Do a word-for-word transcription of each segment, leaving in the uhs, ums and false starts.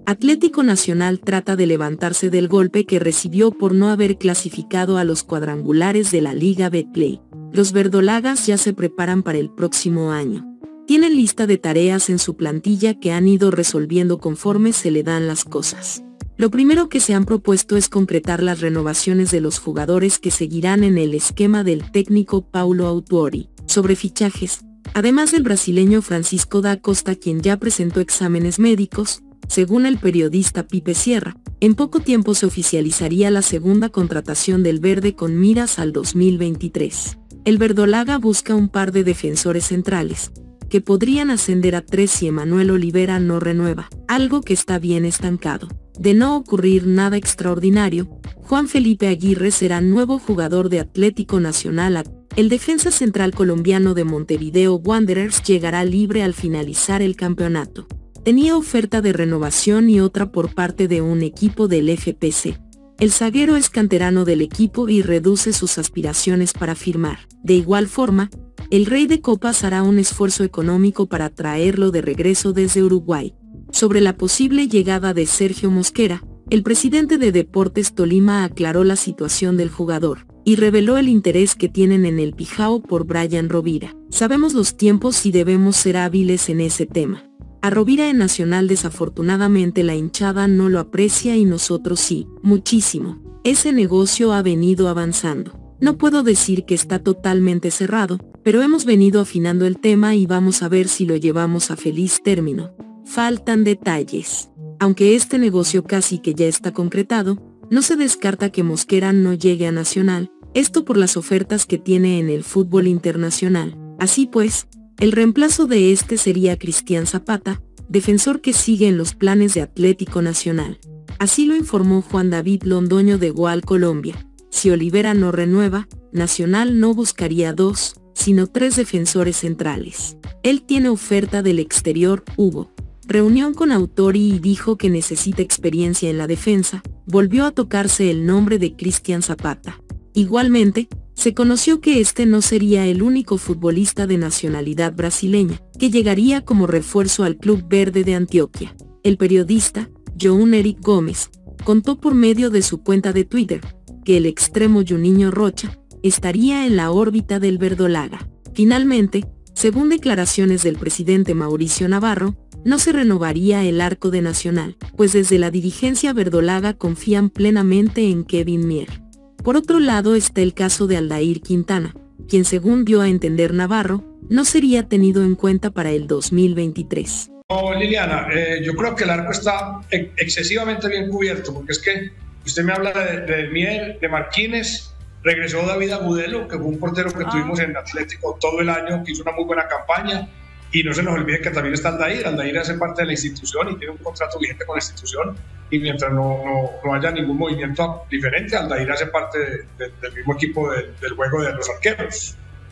Atlético Nacional trata de levantarse del golpe que recibió por no haber clasificado a los cuadrangulares de la Liga Betplay. Los verdolagas ya se preparan para el próximo año. Tienen lista de tareas en su plantilla que han ido resolviendo conforme se le dan las cosas. Lo primero que se han propuesto es concretar las renovaciones de los jugadores que seguirán en el esquema del técnico Paulo Autuori. Sobre fichajes, además del brasileño Francisco da Costa, quien ya presentó exámenes médicos, según el periodista Pipe Sierra, en poco tiempo se oficializaría la segunda contratación del verde con miras al dos mil veintitrés. El verdolaga busca un par de defensores centrales, que podrían ascender a tres si Emanuel Olivera no renueva, algo que está bien estancado. De no ocurrir nada extraordinario, Juan Felipe Aguirre será nuevo jugador de Atlético Nacional. El defensa central colombiano de Montevideo Wanderers llegará libre al finalizar el campeonato. Tenía oferta de renovación y otra por parte de un equipo del F P C. El zaguero es canterano del equipo y reduce sus aspiraciones para firmar. De igual forma, el Rey de Copas hará un esfuerzo económico para traerlo de regreso desde Uruguay. Sobre la posible llegada de Sergio Mosquera, el presidente de Deportes Tolima aclaró la situación del jugador y reveló el interés que tienen en el Pijao por Brian Rovira. Sabemos los tiempos y debemos ser hábiles en ese tema. A Rovira en Nacional desafortunadamente la hinchada no lo aprecia y nosotros sí, muchísimo. Ese negocio ha venido avanzando. No puedo decir que está totalmente cerrado, pero hemos venido afinando el tema y vamos a ver si lo llevamos a feliz término. Faltan detalles. Aunque este negocio casi que ya está concretado, no se descarta que Mosquera no llegue a Nacional, esto por las ofertas que tiene en el fútbol internacional. Así pues, el reemplazo de este sería Cristian Zapata, defensor que sigue en los planes de Atlético Nacional. Así lo informó Juan David Londoño de Goal Colombia. Si Olivera no renueva, Nacional no buscaría dos, sino tres defensores centrales. Él tiene oferta del exterior, Hugo. Reunión con Autuori y dijo que necesita experiencia en la defensa, volvió a tocarse el nombre de Cristian Zapata. Igualmente, se conoció que este no sería el único futbolista de nacionalidad brasileña, que llegaría como refuerzo al Club Verde de Antioquia. El periodista, João Eric Gómez, contó por medio de su cuenta de Twitter, que el extremo Juninho Rocha, estaría en la órbita del verdolaga. Finalmente, según declaraciones del presidente Mauricio Navarro, no se renovaría el arco de Nacional, pues desde la dirigencia verdolaga confían plenamente en Kevin Mier. Por otro lado está el caso de Aldair Quintana, quien según dio a entender Navarro, no sería tenido en cuenta para el dos mil veintitrés. No, Liliana, eh, yo creo que el arco está excesivamente bien cubierto, porque es que usted me habla de, de Mier, de Marquínez, regresó David Agudelo, que fue un portero que ah. tuvimos en Atlético todo el año, que hizo una muy buena campaña. Y no se nos olvide que también está Aldair. Aldair hace parte de la institución y tiene un contrato vigente con la institución. Y mientras no, no, no haya ningún movimiento diferente, Aldair hace parte de, de, del mismo equipo de, del juego de los arqueros.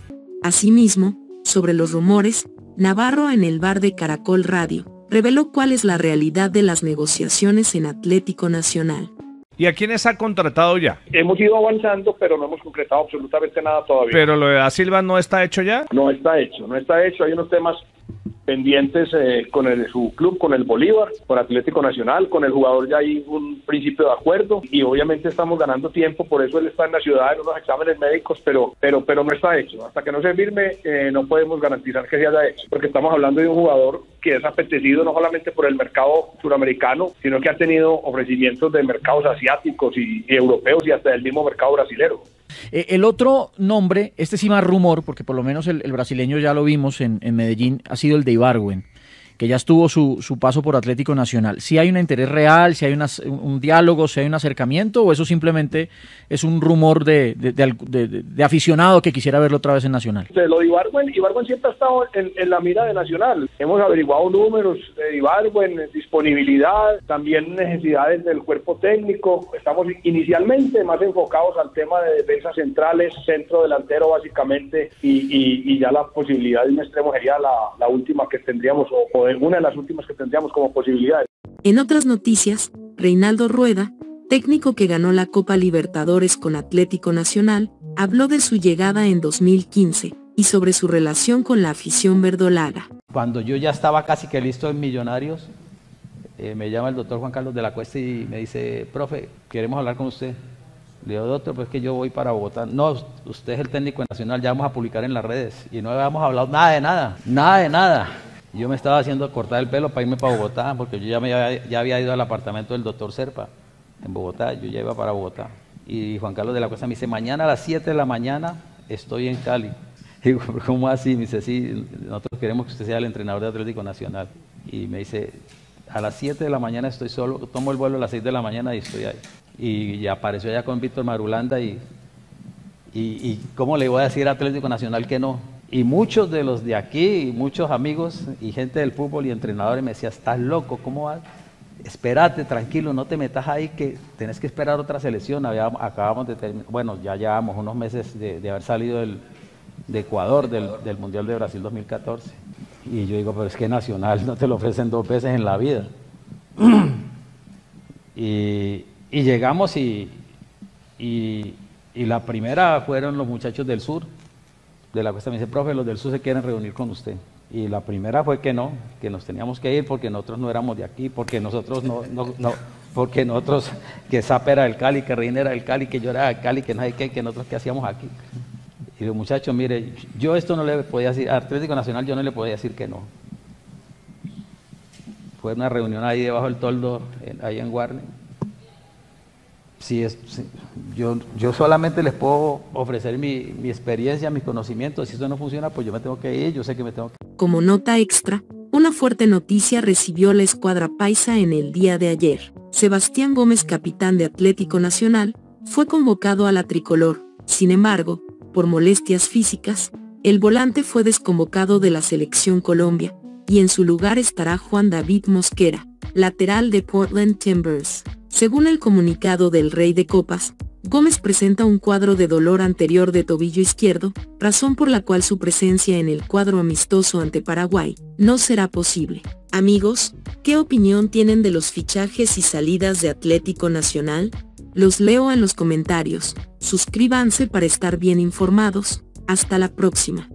Asimismo, sobre los rumores, Navarro en el bar de Caracol Radio reveló cuál es la realidad de las negociaciones en Atlético Nacional. ¿Y a quiénes ha contratado ya? Hemos ido avanzando, pero no hemos concretado absolutamente nada todavía. ¿Pero lo de Da Silva no está hecho ya? No está hecho, no está hecho. Hay unos temas pendientes eh, con el, su club, con el Bolívar, con Atlético Nacional, con el jugador ya hay un principio de acuerdo y obviamente estamos ganando tiempo, por eso él está en la ciudad en unos exámenes médicos, pero pero pero no está hecho. Hasta que no se firme eh, no podemos garantizar que se haya hecho, porque estamos hablando de un jugador que es apetecido no solamente por el mercado suramericano, sino que ha tenido ofrecimientos de mercados asiáticos y, y europeos y hasta del mismo mercado brasilero. Eh, el otro nombre, este sí más rumor, porque por lo menos el, el brasileño ya lo vimos en, en Medellín, ha sido el de Ibargüen, que ya estuvo su, su paso por Atlético Nacional. ¿Si hay un interés real, si hay una, un diálogo, si hay un acercamiento, o eso simplemente es un rumor de, de, de, de, de aficionado que quisiera verlo otra vez en Nacional? De lo de Ibargüen, Ibargüen siempre ha estado en, en la mira de Nacional. Hemos averiguado números de Ibargüen, disponibilidad, también necesidades del cuerpo técnico. Estamos inicialmente más enfocados al tema de defensas centrales, centro delantero básicamente, y, y, y ya la posibilidad de un extremo sería la, la última que tendríamos, o, o una de las últimas que tendríamos como posibilidades. En otras noticias, Reinaldo Rueda, técnico que ganó la Copa Libertadores con Atlético Nacional, habló de su llegada en dos mil quince y sobre su relación con la afición verdolaga. Cuando yo ya estaba casi que listo en Millonarios, eh, me llama el doctor Juan Carlos de la Cuesta y me dice, profe, queremos hablar con usted. Le digo, doctor, pues que yo voy para Bogotá. No, usted es el técnico nacional, ya vamos a publicar en las redes. Y no habíamos hablado nada de nada, nada de nada. Yo me estaba haciendo cortar el pelo para irme para Bogotá, porque yo ya, me había, ya había ido al apartamento del doctor Serpa en Bogotá, yo ya iba para Bogotá. Y Juan Carlos de la Cuesta me dice, mañana a las siete de la mañana estoy en Cali. Y digo, ¿cómo así? Me dice, sí, nosotros queremos que usted sea el entrenador de Atlético Nacional. Y me dice, a las siete de la mañana estoy solo, tomo el vuelo a las seis de la mañana y estoy ahí. Y ya apareció allá con Víctor Marulanda y, y, y ¿cómo le voy a decir a Atlético Nacional que no? Y muchos de los de aquí, y muchos amigos y gente del fútbol y entrenadores me decían, estás loco, ¿cómo vas? Espérate, tranquilo, no te metas ahí que tenés que esperar otra selección. Habíamos, acabamos de terminar, bueno, ya llevamos unos meses de, de haber salido del, de Ecuador, del, del Mundial de Brasil dos mil catorce. Y yo digo, pero es que Nacional no te lo ofrecen dos veces en la vida. y, y llegamos y, y, y la primera fueron los muchachos del sur, de la Cuesta. Me dice, profe, los del sur se quieren reunir con usted. Y la primera fue que no, que nos teníamos que ir porque nosotros no éramos de aquí, porque nosotros no, no, no porque nosotros, que Zapa era del Cali, que Reina era del Cali, que yo era del Cali, que no sé qué, que nosotros qué hacíamos aquí. Y los muchachos, mire, yo esto no le podía decir, a Atlético Nacional yo no le podía decir que no. Fue una reunión ahí debajo del toldo, ahí en Guarne. Sí, es, sí, yo, yo solamente les puedo ofrecer mi, mi experiencia, mis conocimientos. Si eso no funciona, pues yo me tengo que ir, yo sé que me tengo que ir. Como nota extra, una fuerte noticia recibió la escuadra paisa en el día de ayer. Sebastián Gómez, capitán de Atlético Nacional, fue convocado a la tricolor. Sin embargo, por molestias físicas, el volante fue desconvocado de la selección Colombia, y en su lugar estará Juan David Mosquera, lateral de Portland Timbers. Según el comunicado del Rey de Copas, Gómez presenta un cuadro de dolor anterior de tobillo izquierdo, razón por la cual su presencia en el cuadro amistoso ante Paraguay no será posible. Amigos, ¿qué opinión tienen de los fichajes y salidas de Atlético Nacional? Los leo en los comentarios. Suscríbanse para estar bien informados. Hasta la próxima.